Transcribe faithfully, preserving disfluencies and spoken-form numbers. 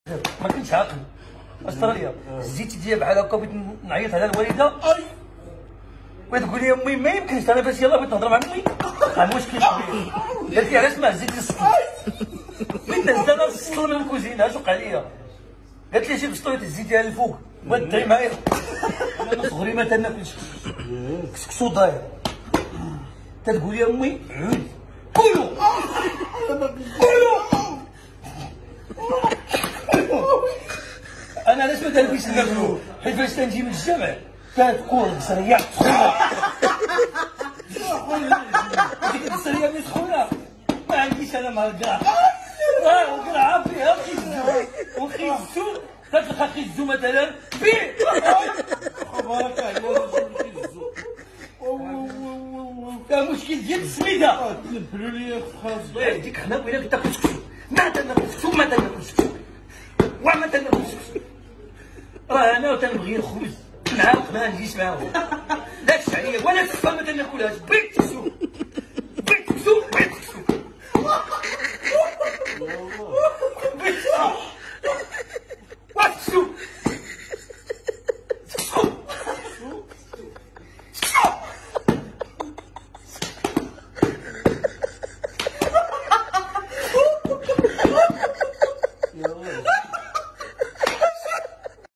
ما كنتش عاقل. استراليا الزيت ديال بحال هكا بغيت نعيط على الوالده بغيت تقول لي امي ما يمكنش انا باش يلاه بغيت نهضر مع امي المشكل كبير. قالت لي علاش ما هزيتيش السطل؟ من هزت انا السطل من الكوزينه اش وقع ليا؟ قالت لي جيب السطل تهزيتيها للفوق ما تدعي معايا. انا صغري ما تناكلش كسكسو داير تتقول لي امي عود كلوا كلوا. انا علاش ما تلبيش ناكلو؟ حيت فاش تنجي من الجامع كتكون البصريه سخونه. ديك البصريه اللي سخونه ما عنديش انا مع الكاع. راه القرعه فيها خيزو وخيزو كتلقى خيزو مثلا فيه بارك عليا خيزو. كان مشكل ديال السميده تنبلوا لي خاص الله يهديك. حنا بغينا تاكل كسكسو ما تناكل كسكسو ما تناكل كسكسو وما تناكل كسكسو. راه انا تنبغي الخبز معاك ما نجيش معاهم لا الشعريه ولا الكفه ما تناكلهاش. بغيت كسكسو بغيت كسكسو بغيت كسكسو.